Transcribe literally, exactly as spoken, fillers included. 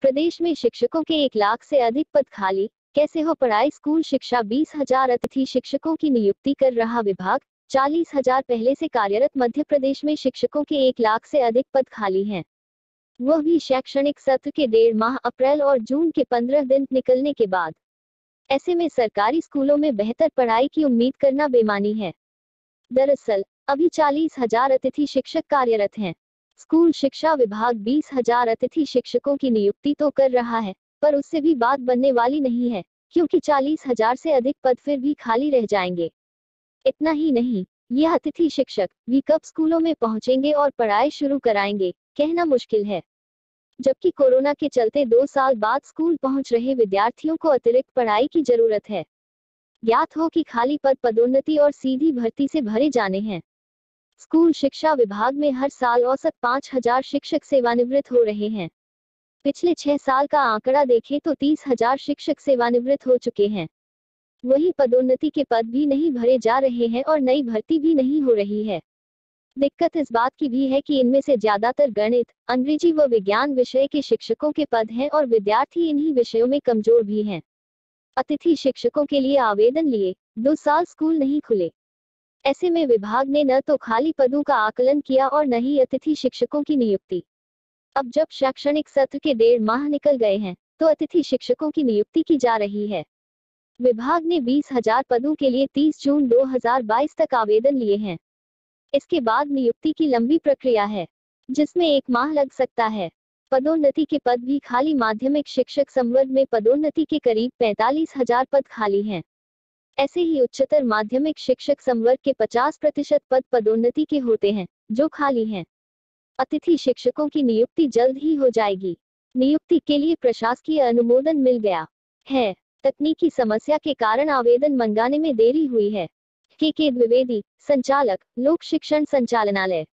प्रदेश में शिक्षकों के एक लाख से अधिक पद खाली, कैसे हो पढ़ाई। स्कूल शिक्षा बीस हजार अतिथि शिक्षकों की नियुक्ति कर रहा विभाग। चालीस हजार पहले से कार्यरत मध्य प्रदेश में शिक्षकों के एक लाख से अधिक पद खाली हैं, वह भी शैक्षणिक सत्र के डेढ़ माह अप्रैल और जून के पंद्रह दिन निकलने के बाद। ऐसे में सरकारी स्कूलों में बेहतर पढ़ाई की उम्मीद करना बेमानी है। दरअसल अभी चालीस हजार अतिथि शिक्षक कार्यरत हैं। स्कूल शिक्षा विभाग बीस हजार अतिथि शिक्षकों की नियुक्ति तो कर रहा है, पर उससे भी बात बनने वाली नहीं है, क्योंकि चालीस हजार से अधिक पद फिर भी खाली रह जाएंगे। इतना ही नहीं, यह अतिथि शिक्षक भी कब स्कूलों में पहुंचेंगे और पढ़ाई शुरू कराएंगे, कहना मुश्किल है। जबकि कोरोना के चलते दो साल बाद स्कूल पहुंच रहे विद्यार्थियों को अतिरिक्त पढ़ाई की जरूरत है। ज्ञात हो कि खाली पद पदोन्नति और सीधी भर्ती से भरे जाने हैं। स्कूल शिक्षा विभाग में हर साल औसत पाँच हजार शिक्षक सेवानिवृत्त हो रहे हैं। पिछले छह साल का आंकड़ा देखें तो तीस हजार शिक्षक सेवानिवृत्त हो चुके हैं। वहीं पदोन्नति के पद भी नहीं भरे जा रहे हैं और नई भर्ती भी नहीं हो रही है। दिक्कत इस बात की भी है कि इनमें से ज्यादातर गणित, अंग्रेजी व विज्ञान विषय के शिक्षकों के पद हैं और विद्यार्थी इन्हीं विषयों में कमजोर भी हैं। अतिथि शिक्षकों के लिए आवेदन लिए दो साल स्कूल नहीं खुले। ऐसे में विभाग ने न तो खाली पदों का आकलन किया और न ही अतिथि शिक्षकों की नियुक्ति। अब जब शैक्षणिक सत्र के डेढ़ माह निकल गए हैं, तो अतिथि शिक्षकों की नियुक्ति की जा रही है। विभाग ने बीस हजार पदों के लिए तीस जून दो हजार बाईस तक आवेदन लिए हैं। इसके बाद नियुक्ति की लंबी प्रक्रिया है, जिसमें एक माह लग सकता है। पदोन्नति के पद भी खाली। माध्यमिक शिक्षक संवर्ग में पदोन्नति के करीब पैंतालीस हजार पद खाली हैं। ऐसे ही उच्चतर माध्यमिक शिक्षक संवर्ग के पचास प्रतिशत पद पदोन्नति के होते हैं, जो खाली हैं। अतिथि शिक्षकों की नियुक्ति जल्द ही हो जाएगी। नियुक्ति के लिए प्रशासकीय अनुमोदन मिल गया है। तकनीकी समस्या के कारण आवेदन मंगाने में देरी हुई है। के के द्विवेदी, संचालक, लोक शिक्षण संचालनालय।